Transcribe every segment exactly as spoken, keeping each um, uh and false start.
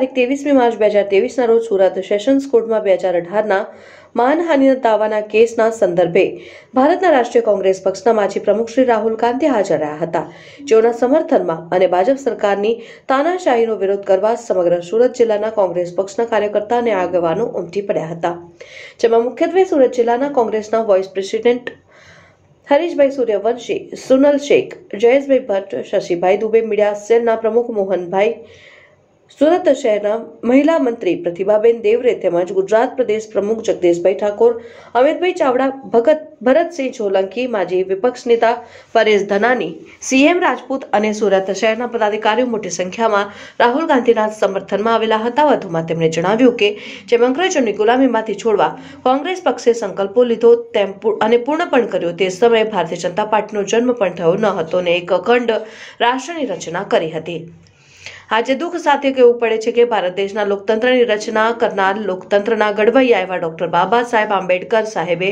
તારીખ ત્રેવીસમી માર્ચ બે હજાર ત્રેવીસના રોજ સુરત સેશન્સ કોર્ટમાં બે હજાર અઢારના માનહાનિના દાવાના કેસના સંદર્ભે ભારતના રાષ્ટ્રીય કોંગ્રેસ પક્ષના માજી પ્રમુખ શ્રી રાહુલ ગાંધી હાજર રહ્યા હતા, જેઓના સમર્થનમાં અને ભાજપ સરકારની તાનાશાહીનો વિરોધ કરવા સમગ્ર સુરત જિલ્લાના કોંગ્રેસ પક્ષના કાર્યકર્તા અને આગેવાનો ઉમટી પડ્યા હતા, જેમાં મુખ્યત્વે સુરત જિલ્લાના કોંગ્રેસના vice president Harishbhai Suryavanshi, Sunal Shaikh, Jayeshbhai Bhatt, Shashibhai Dubey, media સેલના પ્રમુખ મોહનભાઈ, સુરત શહેરના મહિલા મંત્રી પ્રતિભાબેન દેવરે તેમજ ગુજરાત પ્રદેશ પ્રમુખ જગદીશભાઈ ઠાકોર, અમિતભાઈ ચાવડા, ભગત ભરતસિંહ સોલંકી, માજી વિપક્ષ નેતા પરેશ ધનાની, સીએમ રાજપૂત અને સુરત શહેરના પદાધિકારીઓ મોટી સંખ્યામાં રાહુલ ગાંધીના સમર્થનમાં આવેલા હતા। વધુમાં તેમણે જણાવ્યું કે જેમ અંગ્રેજોની ગુલામીમાંથી છોડવા કોંગ્રેસ પક્ષે સંકલ્પો લીધો તેમ અને પૂર્ણ પણ કર્યો, તે સમયે ભારતીય જનતા પાર્ટીનો જન્મ પણ થયો ન હતો અને એક અખંડ રાષ્ટ્રની રચના કરી હતી। આજે દુઃખ સાથે કહેવું પડે છે કે ભારત દેશના લોકતંત્રની રચના કરનાર લોકતંત્રના ઘડવૈયા એવા ડોક્ટર બાબા સાહેબ આંબેડકર સાહેબે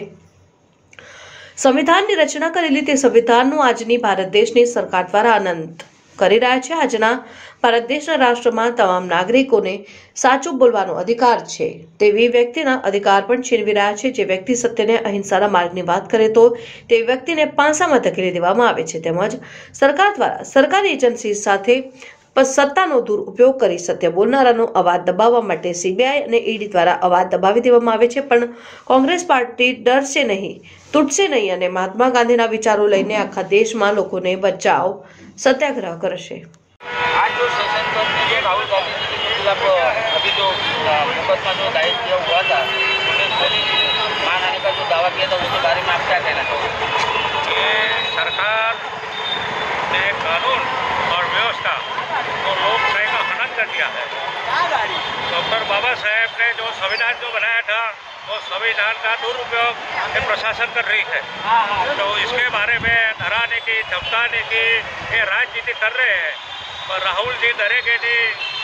સંવિધાનની રચના કરેલી તે સંવિધાનનું આજની ભારત દેશની સરકાર દ્વારા આનંદ કરી રહ્યા છે। આજના ભારત દેશના રાષ્ટ્રમાં તમામ નાગરિકોને સાચું બોલવાનો અધિકાર છે, તેવી વ્યક્તિના અધિકાર પણ છીનવી રહ્યા છે। જે વ્યક્તિ સત્યને અહિંસાના માર્ગની વાત કરે તો તે વ્યક્તિને પાંસામાં ધકેલી દેવામાં આવે છે, તેમજ સરકાર દ્વારા સરકારી એજન્સી સાથે સત્તાનો દુરુપયોગ કરી સત્ય બોલનારાનો અવાજ દબાવવા માટે સીબીઆઈ અને ઈડી દ્વારા અવાજ દબાવી દેવામાં આવે છે, પણ કોંગ્રેસ પાર્ટી ડરશે નહીં, તૂટશે નહીં અને મહાત્મા ગાંધીના વિચારો લઈને આખા દેશમાં લોકોને બચાવ સત્યાગ્રહ કરશે। आज जो सेशन कोर्ट में जो राहुल गांधी जी के खिलाफ अभी जो मुकदमा जो दायर किया हुआ था, उन्होंने मानहानि का जो दावा किया था, उसके बारे में आप क्या कहना चाहोगे? ये सरकार ने कानून और व्यवस्था और लोकशाही का हनन कर दिया है। डॉक्टर बाबा साहेब ने जो संविधान जो बनाया था, वो संविधान का दुरुपयोग ये प्रशासन कर रही है। तो इसके बारे में डराने की, धमकाने की ये राजनीति कर रहे हैं, पर राहुल जी डरेंगे नहीं,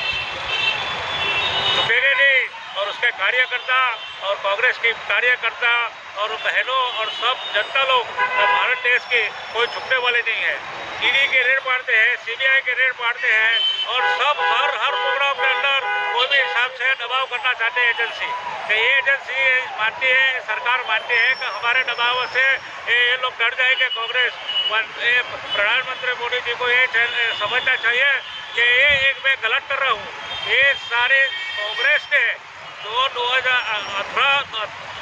झुकेंगे नहीं और उसके कार्यकर्ता और कांग्रेस की कार्यकर्ता और बहनों और सब जनता लोग भारत देश की कोई झुकने वाले नहीं है। ईडी के रेड मारते हैं, सीबीआई के रेड मारते हैं और सब हर हर प्रोग्राम के अंदर कोई भी हिसाब से दबाव करना चाहते हैं एजेंसी। तो ये एजेंसी मानती है, सरकार मानती है कि हमारे दबाव से ये लोग डर जाएंगे। कांग्रेस प्रधानमंत्री मोदी जी को ये समझना चाहिए कि ये एक मैं गलत कर रहा हूँ। ये सारे कांग्रेस ने दो दो हजार अठारह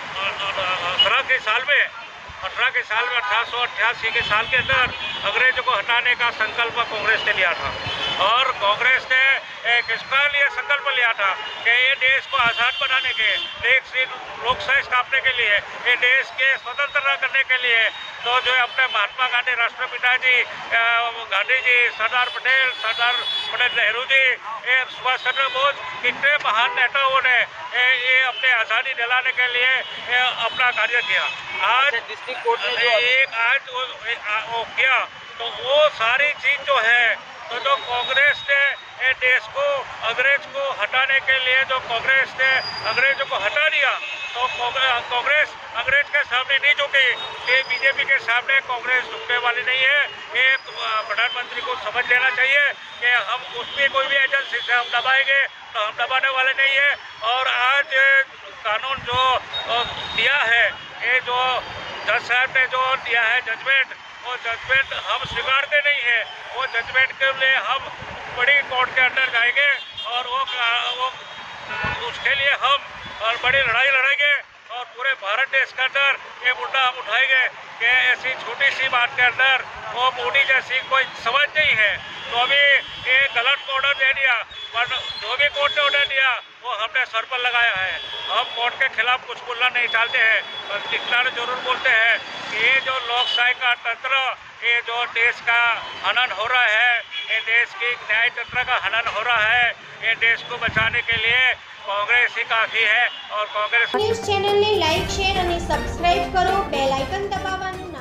अठारह के साल में अठारह के साल में अठारह सौ अट्ठासी के साल के अंदर अंग्रेजों को हटाने का संकल्प कांग्रेस ने लिया था और कांग्रेस ने किसका लिए संकल्प लिया था कि ये देश को आज़ाद बनाने के, देश की लोकशाही स्थापने के लिए, ये देश के स्वतंत्रता करने के लिए। तो जो अपने महात्मा गांधी, राष्ट्रपिता जी गांधी जी, सरदार पटेल, सरदार पटेल नेहरू जी, ये सुभाष चंद्र बोस, कितने महान नेताओं ने ये अपने आज़ादी दिलाने के लिए अपना कार्य किया। आज डिस्ट्रिक्ट कोर्ट ने जो एक आज वो, वो किया, तो वो सारी चीज जो है, तो जो कांग्रेस ने देश को अंग्रेज को हटाने के लिए जो कांग्रेस ने अंग्रेजों को हटा दिया, तो कांग्रेस अंग्रेज के सामने नहीं झुकी। ये बीजेपी के सामने कांग्रेस झुकने वाली नहीं है। ये प्रधानमंत्री को समझ लेना चाहिए कि हम उसमें कोई भी एजेंसी से हम दबाएंगे तो हम दबाने वाले नहीं है। और आज कानून जो दिया है, ये जो जज साहब ने जो दिया है जजमेंट, वो जजमेंट हम स्वीकारते नहीं है। वो जजमेंट के लिए हम बड़ी कोर्ट के अंदर जाएंगे और वो, वो उसके लिए हम और बड़ी लड़ाई लड़ेंगे और पूरे भारत देश के अंदर ये मुद्दा हम उठाएंगे कि ऐसी छोटी सी बात के अंदर वो मोदी जैसी कोई समझ नहीं है। तो अभी ये गलत ऑर्डर दे दिया, जो भी कोर्ट ने ऑर्डर दिया वो हमने सर पर लगाया है। हम कोर्ट के खिलाफ कुछ बोलना नहीं चाहते हैं, पर इतना जरूर बोलते हैं कि ये जो लोकशाही का तंत्र, ये जो देश का हनन हो रहा है, ये देश की न्याय तंत्र का हनन हो रहा है, ये देश को बचाने के लिए कांग्रेस ही काफी है। और कांग्रेस चैनल ने लाइक, शेयर और सब्सक्राइब करो, बेल आइकन दबावવાનું